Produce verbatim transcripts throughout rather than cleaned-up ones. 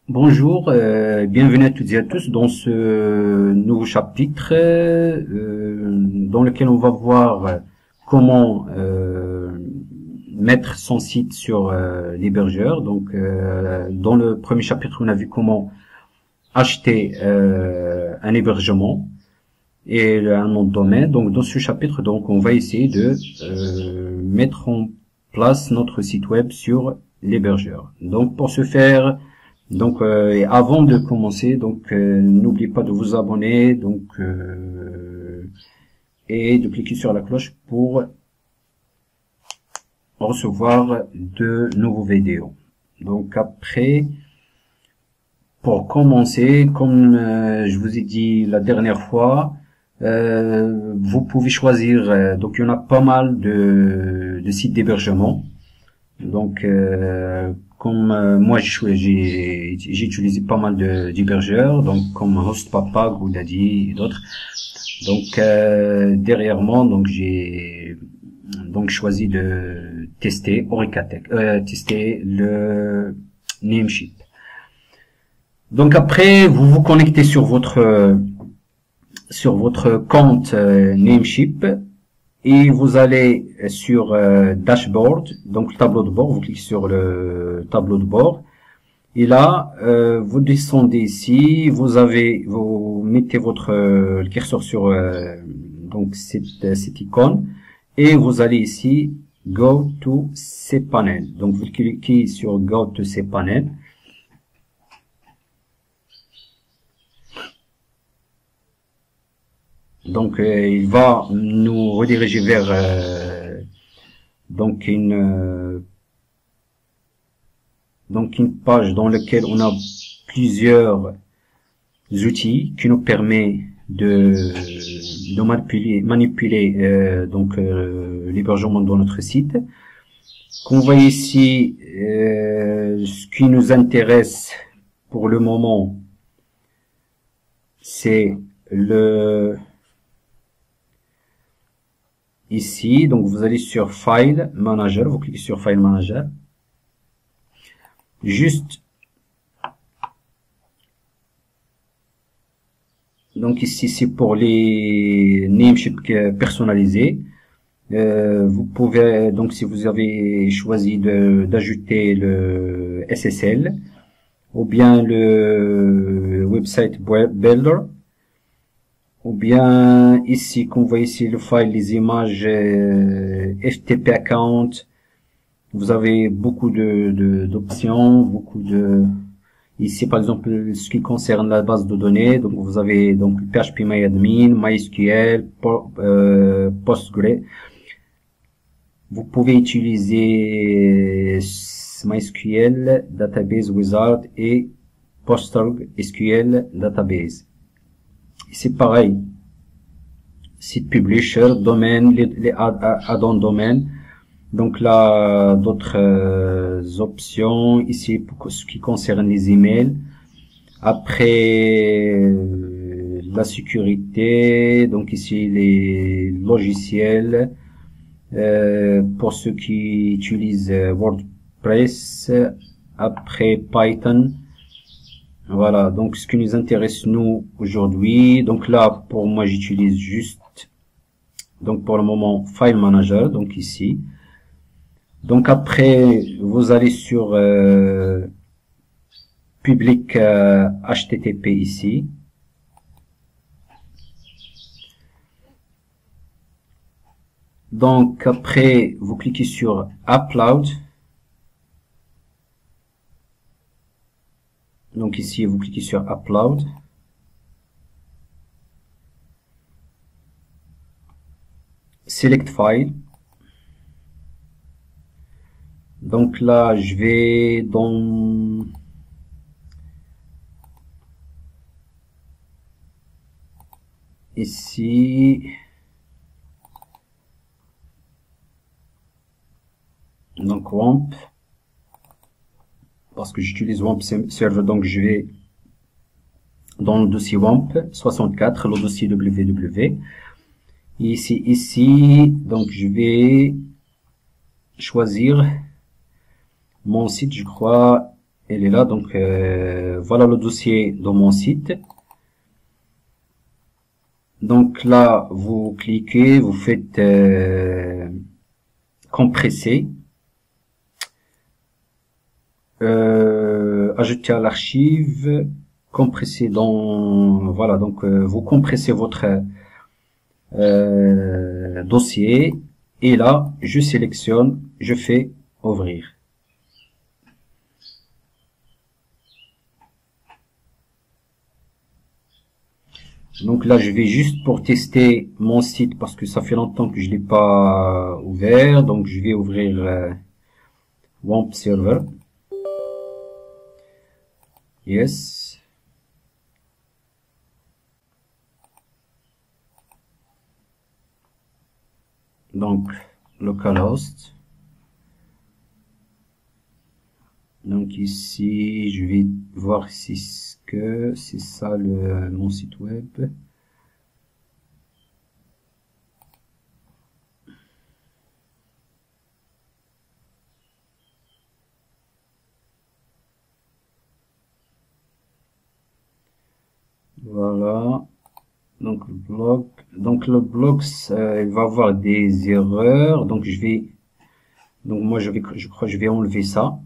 Bonjour, euh, bienvenue à toutes et à tous dans ce nouveau chapitre euh, dans lequel on va voir comment euh, mettre son site sur euh, l'hébergeur. Donc, euh, dans le premier chapitre, on a vu comment acheter euh, un hébergement et un nom de domaine. Donc, dans ce chapitre, donc, on va essayer de euh, mettre en place notre site web sur l'hébergeur. Donc, pour ce faire, donc euh, et avant de commencer, donc euh, n'oubliez pas de vous abonner, donc euh, et de cliquer sur la cloche pour recevoir de nouveaux vidéos. Donc après, pour commencer, comme euh, je vous ai dit la dernière fois, euh, vous pouvez choisir. Euh, donc il y en a pas mal de, de sites d'hébergement. Donc euh, comme euh, moi j'ai j'ai utilisé pas mal de d'hébergeurs, donc comme Hostpapa, GoDaddy et d'autres. Donc euh, derrière moi, donc j'ai donc choisi de tester Oricateq, euh, tester le Namecheap. Donc après, vous vous connectez sur votre sur votre compte euh, Namecheap. Et vous allez sur euh, Dashboard, donc le tableau de bord, vous cliquez sur le tableau de bord. Et là, euh, vous descendez ici, vous avez, vous mettez votre euh, le curseur sur euh, donc cette, cette icône, et vous allez ici Go to cPanel. Donc vous cliquez sur Go to cPanel. Donc euh, il va nous rediriger vers euh, donc une euh, donc une page dans laquelle on a plusieurs outils qui nous permet de, de manipuler manipuler euh, donc euh, l'hébergement de notre site. Qu'on voit ici, euh, ce qui nous intéresse pour le moment, c'est le ici, donc vous allez sur File Manager, vous cliquez sur File Manager. Juste, donc ici c'est pour les Namecheap personnalisés. Euh, vous pouvez, donc si vous avez choisi de d'ajouter le S S L ou bien le Website Builder, ou bien ici, qu'on voit ici le file, les images euh, F T P account. Vous avez beaucoup de d'options, beaucoup de ici par exemple ce qui concerne la base de données. Donc vous avez donc P H P MyAdmin, MySQL, euh, Postgre. Vous pouvez utiliser MySQL Database Wizard et PostgreSQL Database. C'est pareil, site publisher, domaine, les, les add-on domaine. Donc là, d'autres euh, options ici pour ce qui concerne les emails. Après euh, la sécurité, donc ici les logiciels euh, pour ceux qui utilisent WordPress. Après Python. Voilà, donc ce qui nous intéresse nous aujourd'hui, donc là pour moi j'utilise juste, donc pour le moment File Manager, donc ici. Donc après vous allez sur euh, Public euh, H T T P ici. Donc après vous cliquez sur Upload. Donc ici, vous cliquez sur Upload. Select File. Donc là, je vais dans ici. Donc WAMP. Parce que j'utilise WAMP Server, donc je vais dans le dossier WAMP soixante-quatre, le dossier W W. Et ici, ici, donc je vais choisir mon site, je crois, elle est là. Donc euh, voilà le dossier dans mon site. Donc là, vous cliquez, vous faites euh, compresser, euh, ajouter à l'archive, compresser dans, voilà, donc euh, vous compressez votre euh, dossier, et là, je sélectionne, je fais ouvrir. Donc là, je vais juste pour tester mon site parce que ça fait longtemps que je l'ai pas ouvert. Donc je vais ouvrir euh, Wamp Server. Yes. Donc localhost. Donc ici, je vais voir si ce que c'est ça le mon site web. Voilà. Donc le blog, donc le blog, ça, il va avoir des erreurs. Donc je vais, donc moi je vais, je crois, que je vais enlever ça.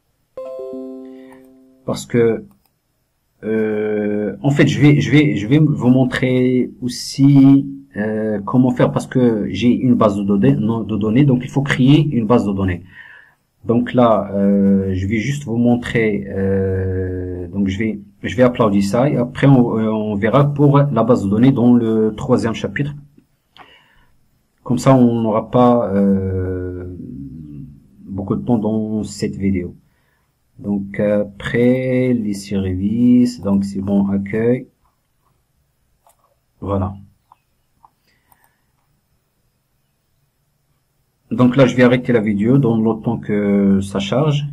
Parce que euh, en fait je vais je vais je vais vous montrer aussi euh, comment faire, parce que j'ai une base de données de données donc il faut créer une base de données. Donc là euh, je vais juste vous montrer euh, donc je vais je vais uploader ça et après on, on verra pour la base de données dans le troisième chapitre. Comme ça on n'aura pas euh, beaucoup de temps dans cette vidéo. Donc après les services, donc c'est bon, accueil, voilà. Donc là je vais arrêter la vidéo dans le temps que ça charge.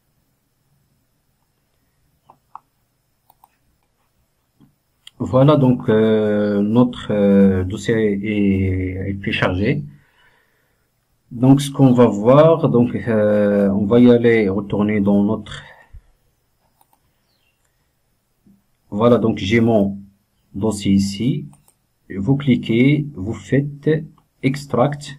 Voilà, donc euh, notre euh, dossier est, est téléchargé. Donc ce qu'on va voir, donc euh, on va y aller, retourner dans notre, voilà, donc j'ai mon dossier ici, vous cliquez, vous faites extract,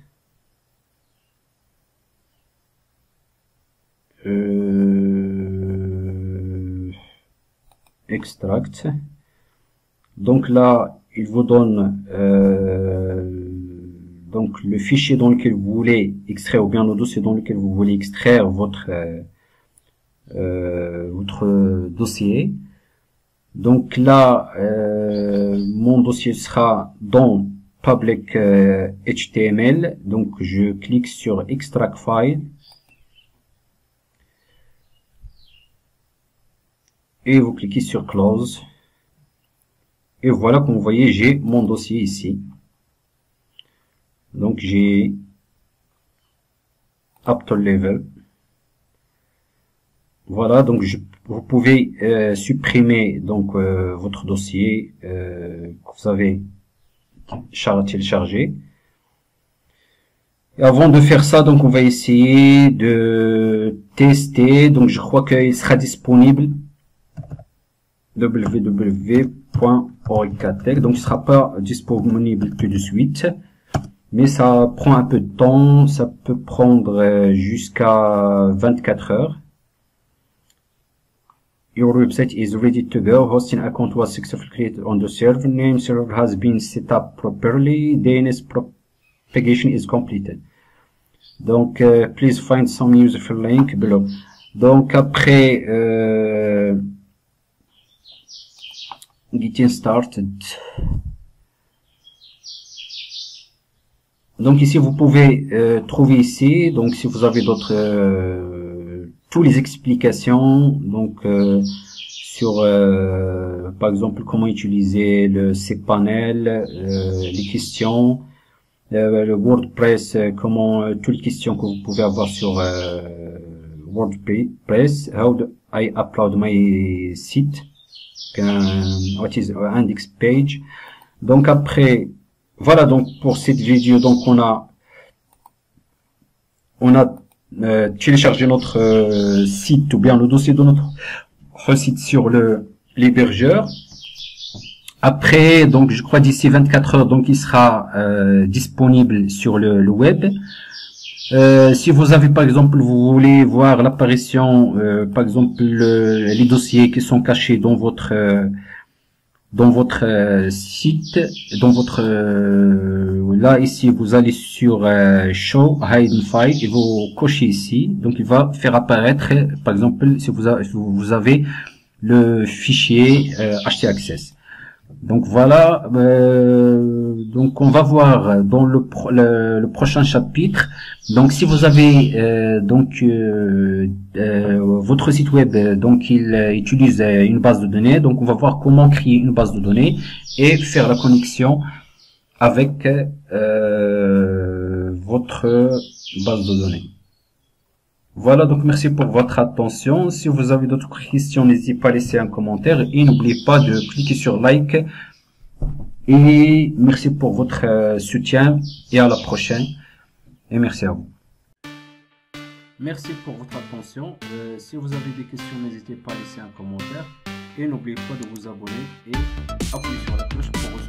euh, extract, donc là il vous donne euh, donc le fichier dans lequel vous voulez extraire, ou bien le dossier dans lequel vous voulez extraire votre euh, euh, votre dossier. Donc là euh, mon dossier sera dans public euh, H T M L. Donc je clique sur extract file et vous cliquez sur close, et voilà, comme vous voyez, j'ai mon dossier ici. Donc j'ai up to level. Voilà, donc je, vous pouvez euh, supprimer donc euh, votre dossier euh, que vous avez téléchargé. Et avant de faire ça, donc on va essayer de tester. Donc je crois qu'il sera disponible w w w point oricatech. Donc il ne sera pas disponible tout de suite, mais ça prend un peu de temps, ça peut prendre jusqu'à vingt-quatre heures. Your website is ready to go. Hosting account was successfully created on the server. Name server has been set up properly. D N S propagation is completed. Donc, uh, please find some useful link below. Donc après euh, getting started. Donc ici vous pouvez euh, trouver ici, donc si vous avez d'autres euh, toutes les explications, donc euh, sur euh, par exemple comment utiliser le cPanel, euh, les questions, euh, le WordPress, euh, comment euh, toutes les questions que vous pouvez avoir sur euh, WordPress, how do I upload my site, um, what is index page. Donc après, voilà, donc pour cette vidéo, donc on a on a euh, télécharger notre euh, site ou bien le dossier de notre site sur le l'hébergeur. Après, donc je crois d'ici vingt-quatre heures, donc il sera euh, disponible sur le, le web. Euh, si vous avez par exemple, vous voulez voir l'apparition, euh, par exemple le, les dossiers qui sont cachés dans votre euh, dans votre euh, site, dans votre euh, là ici vous allez sur euh, Show Hide and File et vous cochez ici, donc il va faire apparaître par exemple si vous avez, vous avez le fichier euh, H T Access. Donc voilà, euh, donc on va voir dans le, pro, le, le prochain chapitre. Donc si vous avez euh, donc euh, euh, votre site web, donc il euh, utilise une base de données, donc on va voir comment créer une base de données et faire la connexion avec euh, votre base de données. Voilà, donc merci pour votre attention. Si vous avez d'autres questions, n'hésitez pas à laisser un commentaire et n'oubliez pas de cliquer sur like. Et merci pour votre euh, soutien et à la prochaine. Et merci à vous. Merci pour votre attention. Euh, si vous avez des questions, n'hésitez pas à laisser un commentaire. Et n'oubliez pas de vous abonner et appuyer sur la cloche pour